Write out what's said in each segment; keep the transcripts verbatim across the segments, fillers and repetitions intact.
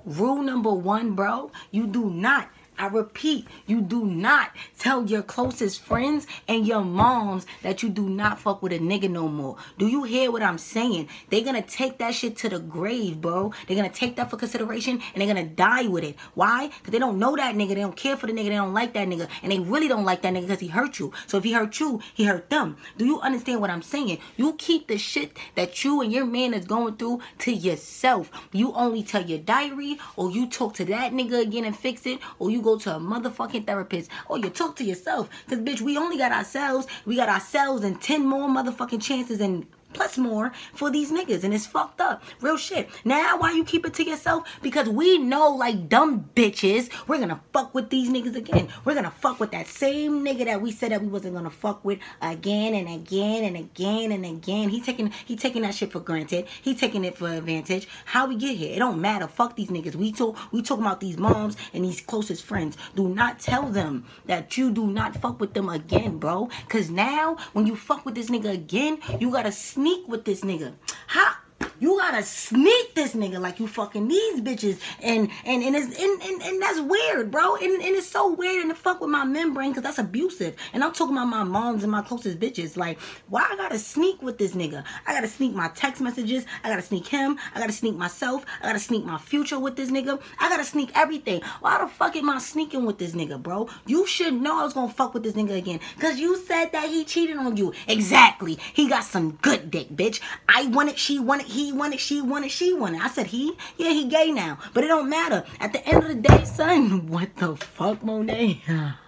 Rule number one, bro, you do not, I repeat, you do not tell your closest friends and your moms that you do not fuck with a nigga no more. Do you hear what I'm saying? They're gonna take that shit to the grave, bro. They're gonna take that for consideration and they're gonna die with it. Why? Because they don't know that nigga. They don't care for the nigga. They don't like that nigga. And they really don't like that nigga because he hurt you. So if he hurt you, he hurt them. Do you understand what I'm saying? You keep the shit that you and your man is going through to yourself. You only tell your diary, or you talk to that nigga again and fix it, or you go to a motherfucking therapist, or you talk to yourself. Because, bitch, we only got ourselves. We got ourselves and ten more motherfucking chances and plus more for these niggas, and it's fucked up. Real shit. Now, why you keep it to yourself? Because we know, like dumb bitches, we're gonna fuck with these niggas again. We're gonna fuck with that same nigga that we said that we wasn't gonna fuck with again and again and again and again. He taking he taking that shit for granted. He taking it for advantage. How we get here? It don't matter. Fuck these niggas. We talk we talking about these moms and these closest friends. Do not tell them that you do not fuck with them again, bro. Cause now when you fuck with this nigga again, you gotta sneak with this nigga. How? You gotta sneak this nigga like you fucking these bitches. And and and, it's, and, and, and that's weird, bro. And, and it's so weird and to fuck with my membrane because that's abusive. And I'm talking about my moms and my closest bitches. Like, why I gotta sneak with this nigga? I gotta sneak my text messages. I gotta sneak him. I gotta sneak myself. I gotta sneak my future with this nigga. I gotta sneak everything. Why the fuck am I sneaking with this nigga, bro? You should know I was gonna fuck with this nigga again. Because you said that he cheated on you. Exactly. He got some good dick, bitch. I wanted, she wanted, he wanted, she wanted, she wanted. I said he? Yeah, he gay now. But it don't matter. At the end of the day, son, what the fuck, Monet?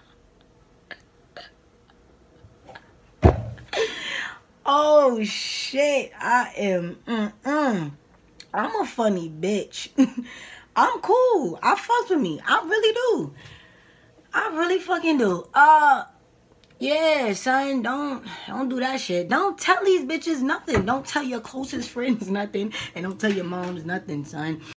Oh, shit. I am, mm-mm. I'm a funny bitch. I'm cool. I fucks with me. I really do. I really fucking do. Uh... Yeah, son, don't don't do that shit. Don't tell these bitches nothing. Don't tell your closest friends nothing. And don't tell your moms nothing, son.